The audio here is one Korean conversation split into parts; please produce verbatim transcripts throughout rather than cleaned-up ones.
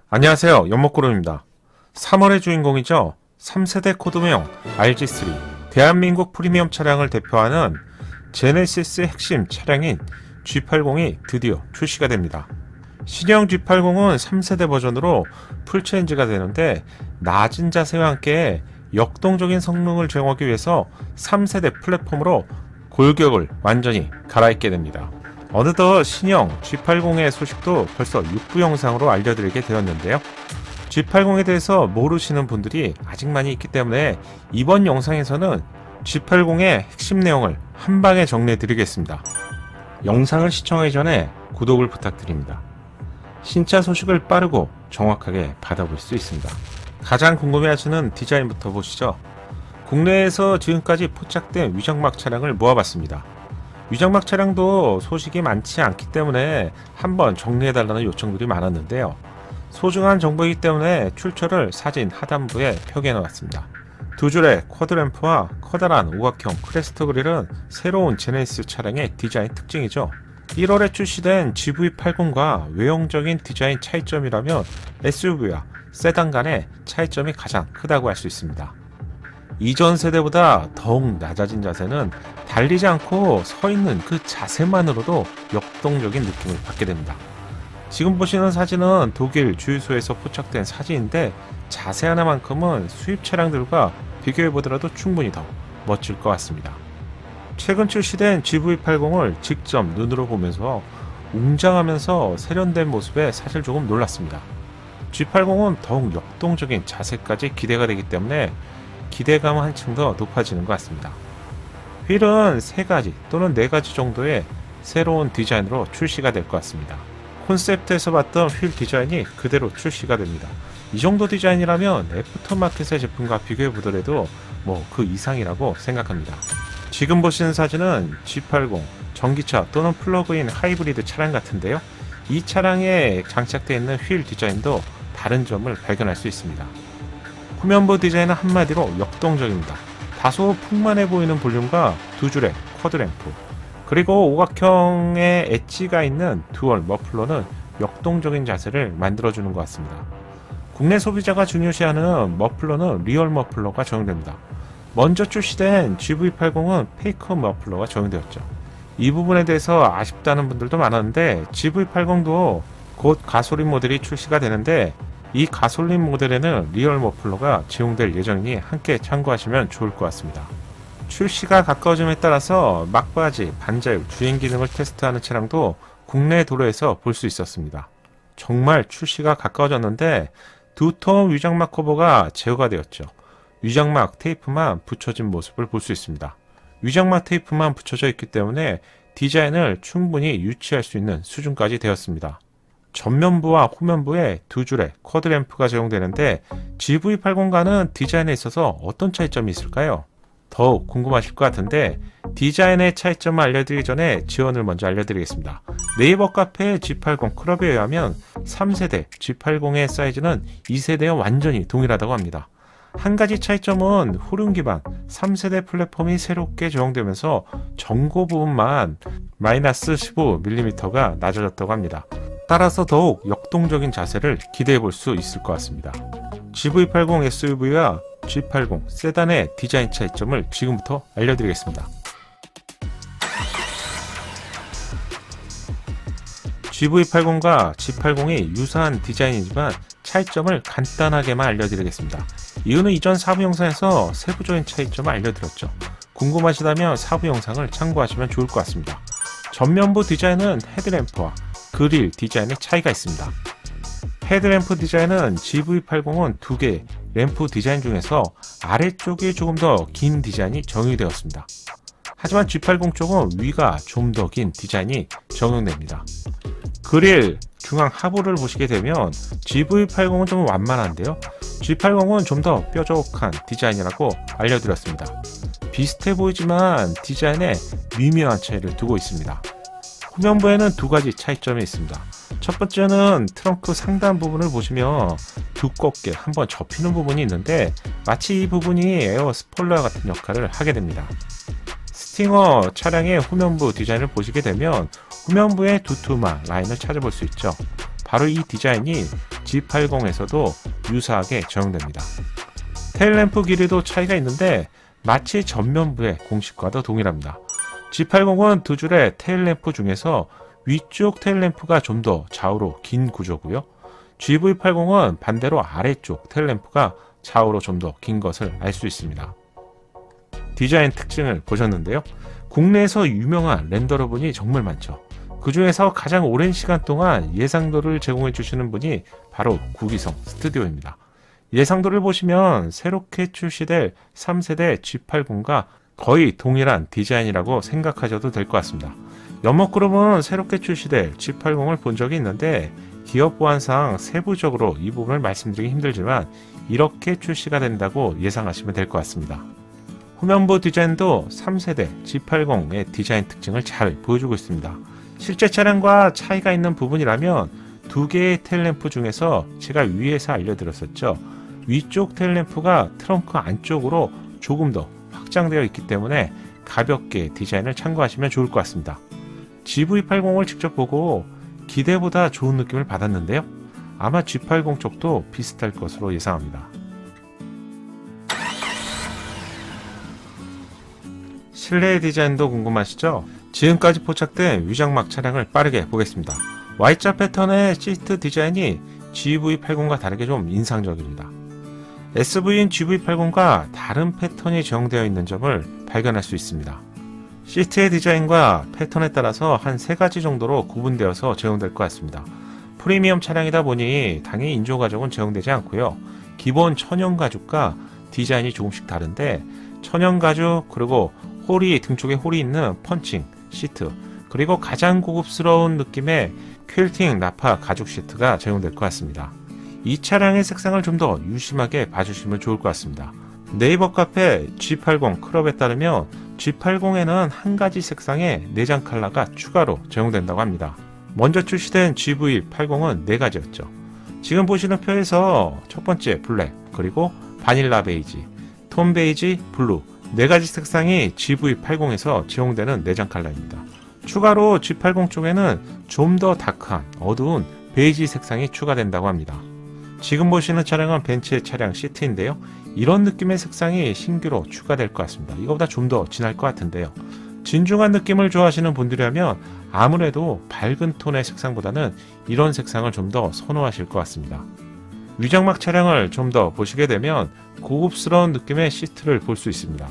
안녕하세요, 연목구름입니다. 삼월의 주인공이죠. 삼 세대 코드명 알지 쓰리, 대한민국 프리미엄 차량을 대표하는 제네시스의 핵심 차량인 지 팔십이 드디어 출시가 됩니다. 신형 지 팔십은 삼 세대 버전으로 풀체인지가 되는데, 낮은 자세와 함께 역동적인 성능을 제공하기 위해서 삼 세대 플랫폼으로 골격을 완전히 갈아입게 됩니다. 어느덧 신형 지 팔십의 소식도 벌써 육 부 영상으로 알려드리게 되었는데요. 지 팔십에 대해서 모르시는 분들이 아직 많이 있기 때문에 이번 영상에서는 지 팔십의 핵심 내용을 한방에 정리해드리겠습니다. 영상을 시청하기 전에 구독을 부탁드립니다. 신차 소식을 빠르고 정확하게 받아볼 수 있습니다. 가장 궁금해하시는 디자인부터 보시죠. 국내에서 지금까지 포착된 위장막 차량을 모아봤습니다. 위장막 차량도 소식이 많지 않기 때문에 한번 정리해달라는 요청들이 많았는데요. 소중한 정보이기 때문에 출처를 사진 하단부에 표기해놓았습니다. 두 줄의 쿼드램프와 커다란 오각형 크레스트 그릴은 새로운 제네시스 차량의 디자인 특징이죠. 일월에 출시된 지 브이 팔십과 외형적인 디자인 차이점이라면 에스유브이와 세단 간의 차이점이 가장 크다고 할 수 있습니다. 이전 세대보다 더욱 낮아진 자세는 달리지 않고 서 있는 그 자세만으로도 역동적인 느낌을 받게 됩니다. 지금 보시는 사진은 독일 주유소에서 포착된 사진인데, 자세 하나만큼은 수입 차량들과 비교해보더라도 충분히 더 멋질 것 같습니다. 최근 출시된 지 브이 팔십을 직접 눈으로 보면서 웅장하면서 세련된 모습에 사실 조금 놀랐습니다. 지 팔십은 더욱 역동적인 자세까지 기대가 되기 때문에 기대감은 한층 더 높아지는 것 같습니다. 휠은 세 가지 또는 네 가지 정도의 새로운 디자인으로 출시가 될 것 같습니다. 콘셉트에서 봤던 휠 디자인이 그대로 출시가 됩니다. 이 정도 디자인이라면 애프터마켓의 제품과 비교해 보더라도 뭐 그 이상이라고 생각합니다. 지금 보시는 사진은 지 팔십 전기차 또는 플러그인 하이브리드 차량 같은데요. 이 차량에 장착되어 있는 휠 디자인도 다른 점을 발견할 수 있습니다. 후면부 디자인은 한마디로 역동적입니다. 다소 풍만해 보이는 볼륨과 두 줄의 쿼드램프, 그리고 오각형의 엣지가 있는 듀얼 머플러는 역동적인 자세를 만들어주는 것 같습니다. 국내 소비자가 중요시하는 머플러는 리얼 머플러가 적용됩니다. 먼저 출시된 지 브이 팔십은 페이커 머플러가 적용되었죠. 이 부분에 대해서 아쉽다는 분들도 많았는데, 지 브이 팔십도 곧 가솔린 모델이 출시가 되는데, 이 가솔린 모델에는 리얼 머플러가 제공될 예정이니 함께 참고하시면 좋을 것 같습니다. 출시가 가까워짐에 따라서 막바지, 반자율, 주행 기능을 테스트하는 차량도 국내 도로에서 볼 수 있었습니다. 정말 출시가 가까워졌는데 두터운 위장막 커버가 제거가 되었죠. 위장막 테이프만 붙여진 모습을 볼 수 있습니다. 위장막 테이프만 붙여져 있기 때문에 디자인을 충분히 유지할 수 있는 수준까지 되었습니다. 전면부와 후면부에 두 줄의 쿼드램프가 제공되는데, 지 브이 팔십과는 디자인에 있어서 어떤 차이점이 있을까요? 더욱 궁금하실 것 같은데, 디자인의 차이점을 알려드리기 전에 지원을 먼저 알려드리겠습니다. 네이버 카페 지 팔십 클럽에 의하면 삼 세대 지 팔십의 사이즈는 이 세대와 완전히 동일하다고 합니다. 한 가지 차이점은 후륜 기반 삼 세대 플랫폼이 새롭게 적용되면서 전고 부분만 마이너스 십오 밀리미터가 낮아졌다고 합니다. 따라서 더욱 역동적인 자세를 기대해 볼 수 있을 것 같습니다. 지 브이 팔십 에스유브이와 지 팔십 세단의 디자인 차이점을 지금부터 알려드리겠습니다. 지 브이 팔십과 지 팔십이 유사한 디자인이지만 차이점을 간단하게만 알려드리겠습니다. 이유는 이전 사 부 영상에서 세부적인 차이점을 알려드렸죠. 궁금하시다면 사 부 영상을 참고하시면 좋을 것 같습니다. 전면부 디자인은 헤드램프와 그릴 디자인의 차이가 있습니다. 헤드램프 디자인은 지 브이 팔십은 두 개의 램프 디자인 중에서 아래쪽이 조금 더 긴 디자인이 적용이 되었습니다. 하지만 지 팔십 쪽은 위가 좀 더 긴 디자인이 적용됩니다. 그릴 중앙 하부를 보시게 되면 지 브이 팔십은 좀 완만한데요. 지 팔십은 좀 더 뾰족한 디자인이라고 알려드렸습니다. 비슷해 보이지만 디자인에 미묘한 차이를 두고 있습니다. 후면부에는 두 가지 차이점이 있습니다. 첫 번째는 트렁크 상단 부분을 보시면 두껍게 한번 접히는 부분이 있는데, 마치 이 부분이 에어 스포일러 같은 역할을 하게 됩니다. 스팅어 차량의 후면부 디자인을 보시게 되면 후면부에 두툼한 라인을 찾아볼 수 있죠. 바로 이 디자인이 지 팔십에서도 유사하게 적용됩니다. 테일램프 길이도 차이가 있는데 마치 전면부의 공식과도 동일합니다. 지 팔십은 두 줄의 테일램프 중에서 위쪽 테일램프가 좀 더 좌우로 긴 구조고요. 지 브이 팔십은 반대로 아래쪽 테일램프가 좌우로 좀 더 긴 것을 알 수 있습니다. 디자인 특징을 보셨는데요. 국내에서 유명한 렌더러분이 정말 많죠. 그 중에서 가장 오랜 시간 동안 예상도를 제공해 주시는 분이 바로 구기성 스튜디오입니다. 예상도를 보시면 새롭게 출시될 삼 세대 지 팔십과 거의 동일한 디자인이라고 생각하셔도 될 것 같습니다. 연목그룹은 새롭게 출시될 지 팔십을 본 적이 있는데 기업 보안상 세부적으로 이 부분을 말씀드리기 힘들지만 이렇게 출시가 된다고 예상하시면 될 것 같습니다. 후면부 디자인도 삼 세대 지 팔십의 디자인 특징을 잘 보여주고 있습니다. 실제 차량과 차이가 있는 부분이라면 두 개의 테일램프 중에서 제가 위에서 알려드렸었죠. 위쪽 테일램프가 트렁크 안쪽으로 조금 더 확장되어 있기 때문에 가볍게 디자인을 참고하시면 좋을 것 같습니다. 지 브이 팔십을 직접 보고 기대보다 좋은 느낌을 받았는데요. 아마 지 팔십 쪽도 비슷할 것으로 예상합니다. 실내 디자인도 궁금하시죠? 지금까지 포착된 위장막 차량을 빠르게 보겠습니다. Y자 패턴의 시트 디자인이 지 브이 팔십과 다르게 좀 인상적입니다. 에스브이인 지 브이 팔십과 다른 패턴이 적용되어 있는 점을 발견할 수 있습니다. 시트의 디자인과 패턴에 따라서 한 세 가지 정도로 구분되어서 제공될 것 같습니다. 프리미엄 차량이다 보니 당연히 인조 가죽은 제공되지 않고요. 기본 천연 가죽과 디자인이 조금씩 다른데 천연 가죽 그리고 홀이 등쪽에 홀이 있는 펀칭 시트 그리고 가장 고급스러운 느낌의 퀼팅 나파 가죽 시트가 제공될 것 같습니다. 이 차량의 색상을 좀 더 유심하게 봐주시면 좋을 것 같습니다. 네이버 카페 지 팔십 클럽에 따르면 지 팔십에는 한 가지 색상의 내장 컬러가 추가로 제공된다고 합니다. 먼저 출시된 지 브이 팔십은 네 가지였죠. 지금 보시는 표에서 첫 번째 블랙, 그리고 바닐라 베이지, 톤 베이지, 블루 네 가지 색상이 지 브이 팔십에서 제공되는 내장 컬러입니다. 추가로 지 팔십 쪽에는 좀 더 다크한 어두운 베이지 색상이 추가된다고 합니다. 지금 보시는 차량은 벤츠의 차량 시트인데요. 이런 느낌의 색상이 신규로 추가될 것 같습니다. 이거보다 좀 더 진할 것 같은데요. 진중한 느낌을 좋아하시는 분들이라면 아무래도 밝은 톤의 색상보다는 이런 색상을 좀 더 선호하실 것 같습니다. 위장막 차량을 좀 더 보시게 되면 고급스러운 느낌의 시트를 볼 수 있습니다.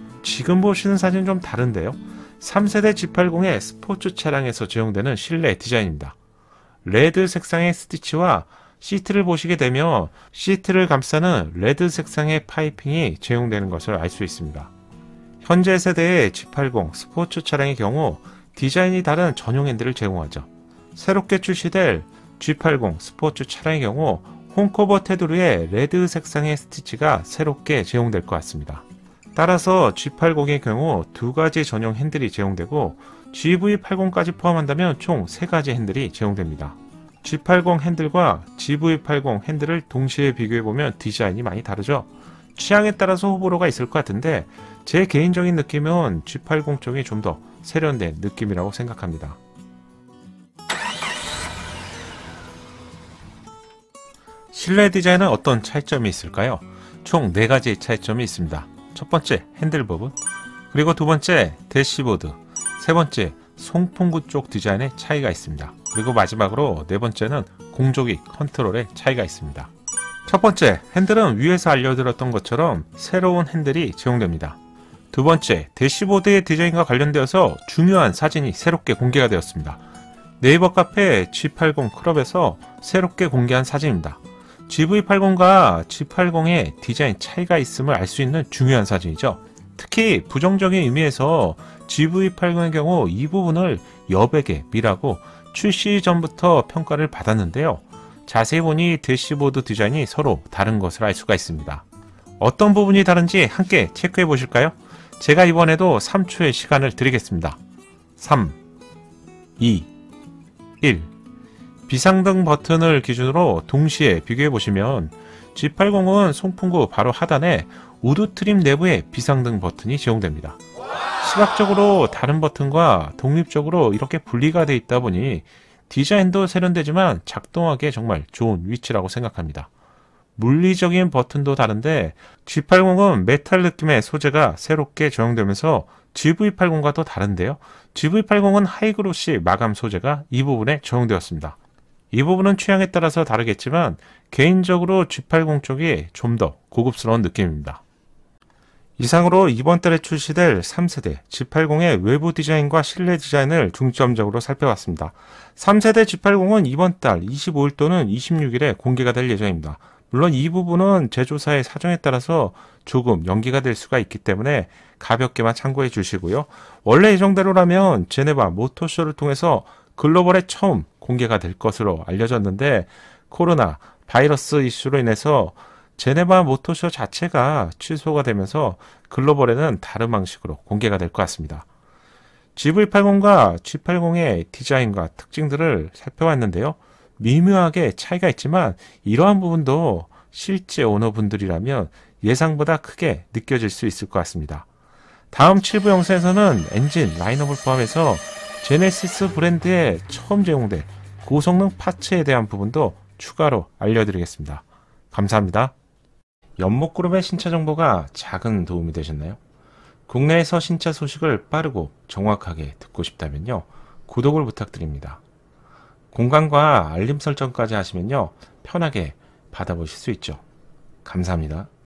지금 보시는 사진은 좀 다른데요. 삼 세대 지 팔십의 스포츠 차량에서 제공되는 실내 디자인입니다. 레드 색상의 스티치와 시트를 보시게 되면 시트를 감싸는 레드 색상의 파이핑이 제공되는 것을 알 수 있습니다. 현재 세대의 지 팔십 스포츠 차량의 경우 디자인이 다른 전용 핸들을 제공하죠. 새롭게 출시될 지 팔십 스포츠 차량의 경우 홈커버 테두리에 레드 색상의 스티치가 새롭게 제공될 것 같습니다. 따라서 지 팔십의 경우 두 가지 전용 핸들이 제공되고 지 브이 팔십까지 포함한다면 총 세 가지 핸들이 제공됩니다. 지 팔십 핸들과 지 브이 팔십 핸들을 동시에 비교해보면 디자인이 많이 다르죠. 취향에 따라서 호불호가 있을 것 같은데 제 개인적인 느낌은 지 팔십 쪽이 좀 더 세련된 느낌이라고 생각합니다. 실내 디자인은 어떤 차이점이 있을까요? 총 네 가지의 차이점이 있습니다. 첫 번째 핸들 부분, 그리고 두 번째 대시보드, 세 번째 송풍구 쪽 디자인의 차이가 있습니다. 그리고 마지막으로 네 번째는 공조기 컨트롤의 차이가 있습니다. 첫 번째 핸들은 위에서 알려드렸던 것처럼 새로운 핸들이 제공됩니다. 두 번째 대시보드의 디자인과 관련되어서 중요한 사진이 새롭게 공개가 되었습니다. 네이버 카페 지 팔십 클럽에서 새롭게 공개한 사진입니다. 지 브이 팔십과 지 팔십의 디자인 차이가 있음을 알 수 있는 중요한 사진이죠. 특히 부정적인 의미에서 지 브이 팔십의 경우 이 부분을 여백의 미라고 출시 전부터 평가를 받았는데요. 자세히 보니 대시보드 디자인이 서로 다른 것을 알 수가 있습니다. 어떤 부분이 다른지 함께 체크해 보실까요? 제가 이번에도 삼 초의 시간을 드리겠습니다. 삼, 이, 일. 비상등 버튼을 기준으로 동시에 비교해 보시면 지 팔십은 송풍구 바로 하단에 우드 트림 내부에 비상등 버튼이 제공됩니다. 시각적으로 다른 버튼과 독립적으로 이렇게 분리가 되어 있다 보니 디자인도 세련되지만 작동하기에 정말 좋은 위치라고 생각합니다. 물리적인 버튼도 다른데 지 팔십은 메탈 느낌의 소재가 새롭게 적용되면서 지브이 팔십과 또 다른데요. 지브이 팔십은 하이그로시 마감 소재가 이 부분에 적용되었습니다. 이 부분은 취향에 따라서 다르겠지만 개인적으로 지 팔십 쪽이 좀 더 고급스러운 느낌입니다. 이상으로 이번 달에 출시될 삼 세대 지 팔십의 외부 디자인과 실내 디자인을 중점적으로 살펴봤습니다. 삼 세대 지 팔십은 이번 달 이십오 일 또는 이십육 일에 공개가 될 예정입니다. 물론 이 부분은 제조사의 사정에 따라서 조금 연기가 될 수가 있기 때문에 가볍게만 참고해 주시고요. 원래 예정대로라면 제네바 모터쇼를 통해서 글로벌에 처음 공개가 될 것으로 알려졌는데 코로나 바이러스 이슈로 인해서 제네바 모터쇼 자체가 취소가 되면서 글로벌에는 다른 방식으로 공개가 될 것 같습니다. 지브이 팔십과 지 팔십의 디자인과 특징들을 살펴봤는데요. 미묘하게 차이가 있지만 이러한 부분도 실제 오너분들이라면 예상보다 크게 느껴질 수 있을 것 같습니다. 다음 칠 부 영상에서는 엔진 라인업을 포함해서 제네시스 브랜드에 처음 제공될 고성능 파츠에 대한 부분도 추가로 알려드리겠습니다. 감사합니다. 연목그룹의 신차 정보가 작은 도움이 되셨나요? 국내에서 신차 소식을 빠르고 정확하게 듣고 싶다면요. 구독을 부탁드립니다. 공간과 알림 설정까지 하시면요. 편하게 받아보실 수 있죠. 감사합니다.